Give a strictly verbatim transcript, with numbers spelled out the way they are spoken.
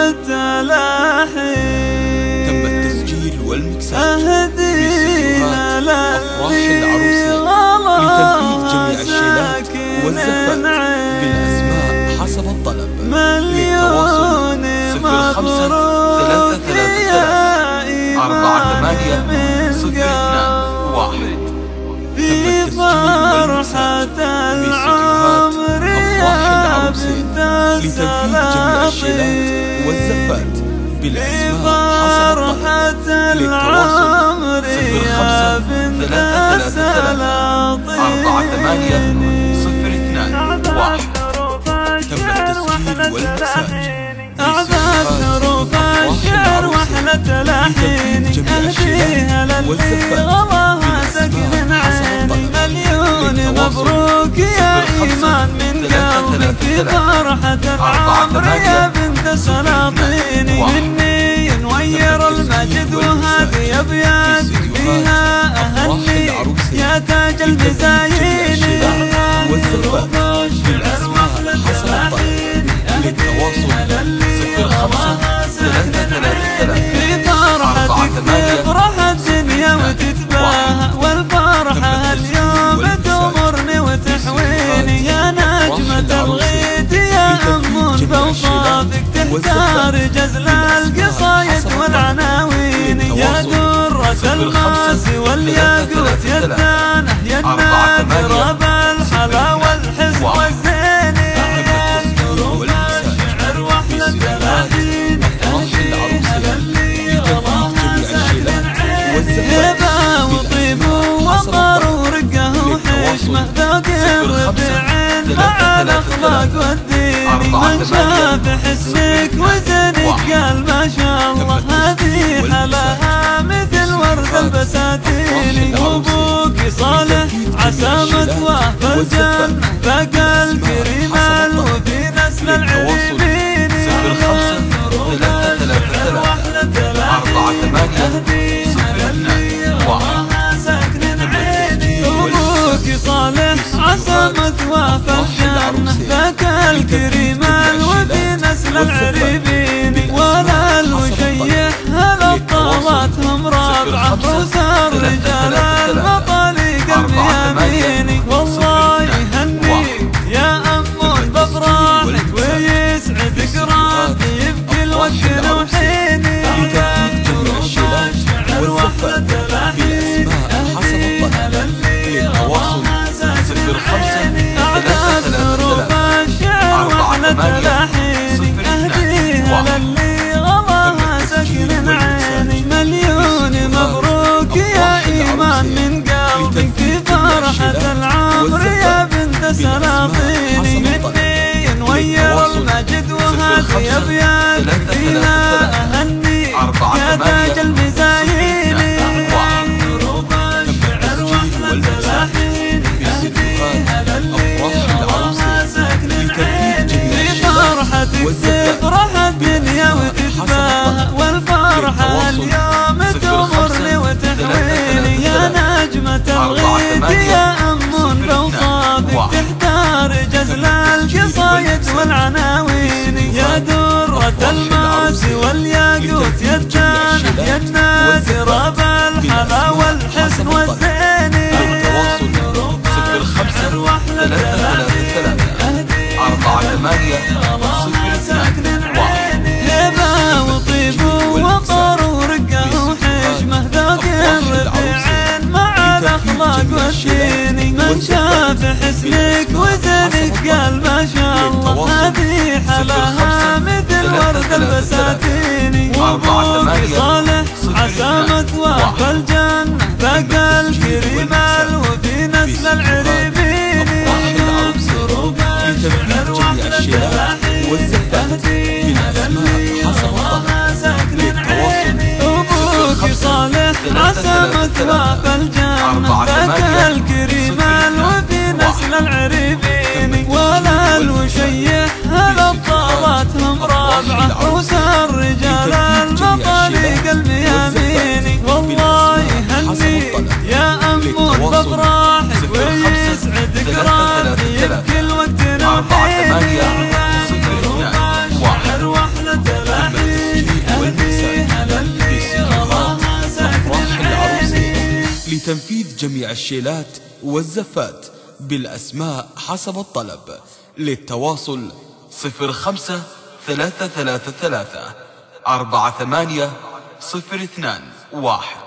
التلاحين. تم التسجيل والمكساج أهدي أفراح العروسين لتنفيذ جميع الشيلات والزفات بالأسماء حسب الطلب. للتواصل صفر خمسة ثلاثة ثلاثة ثلاثة أربعة ثمانية صفر اثنان واحد. في فرحة العمر أفراح العروسين لتنفيذ جميع الشيلات والزفات بالأسماء حسب الطلب. للتواصل صفر خمسة ثلاثة ثلاثة ثلاثة أربعة ثمانية صفر اثنان واحد. تم التسجيل والمكساج أعداد حروف الشعر وحلة الحين أهديها للي غلاها سكن عيني. مليون مبروك يا إيمان من قلبي في فرحة العمر يا بنت سلاطيني. مني نوير المجد وهذه أبياتك فيها أهني يا تاج المزايين. والزفات بالأسماء حسب الطلب. للتواصل صفر خمسة ثلاثة ثلاثة ثلاثة في فرحتك تفرح الدنيا وتتباهى والفرحة اليوم تغمرني وتحويني. يا نجمة الغيث يا أمون بوصافك تختار جزل القصايد والعناوين. يا درة الماس والياقوت يا الدانة يا النادرة بالحلا والحزن والزين. هبة وطيب ووقار ورقة وحشمة ذوق الربيعين مع الأخلاق والدين. من شاف حسنك وزنك قال ما شاء الله هذه حلاها مثل ورد البساتين. وابوك صالح عسى مثواه في الجنة بقى الكريم وفي نسل العريبين. صفر خمسة ثلاثة ثلاثة ثلاثة أربعة ثمانية صفر اثنان واحد. أبوك صالح عسى مثواه في الجنة ذاك الكريم وفي نسل العريبين. ولا الوشيح هالطاواتهم رابعة روس الرجال المطالق الميامين. والله يهنيك يا أمون بفرحك ويسعدك ربي بكل وقت وحين. جميع الشيلات والزفات بالأسماء حسب الطلب. للتواصل صفر خمسة ثلاثة ثلاثة ثلاثة أربعة ثمانية صفر اثنان واحد. مليون مبروك يا إيمان من قلبك في فرحة العمر يا بنت سلاطيني. مني نوير المجد وهذه أبياتك فيها أهني يا تاج المزايين. حروف الشعر وحلة الحين أهديها للي غلاها سكن عيني. في فرحتك تفرح الدنيا وتتباهى والفرحة اليوم تغمرني وتحويني. يا نجمة الغيث يا أمون بوصافك تختار جزل القصايد والعناوين. يا درة الماس والياقوت يا الدانة يا النادرة بالحلا والحسن والزين. صفر خمسة ثلاثة ثلاثة ثلاثة أربعة ثمانية صفر اثنان واحد. هبة وطيب ووقار ورقة وحشمة ذوق الربيعين مع الأخلاق والدين. من شاف حسنك وزنك قال ما شاء الله هذه حلاها مثل ورد البساتين. وابوك صالح عسى مثواه في الجنة بقى الكريم وفي نسل العريبين. لتنفيذ جميع الشيلات والزفات بالأسماء حسب الطلب. للتواصل أبوك صالح عسى مثواه في الجنة بقى الكريم وفي نسل العريبين. ولا الوشيح هالطاواتهم رابعة روس الرجال المطالق الميامين. والله يهنيك يا أمون بفرحك ويسعدك ربي بكل وقت وحين. أربعة ثمانية صفر اثنان واحد. لتنفيذ جميع الشيلات والزفات بالأسماء حسب الطلب. للتواصل صفر خمسة ثلاثة ثلاثة ثلاثة أربعة ثمانية صفر اثنان واحد.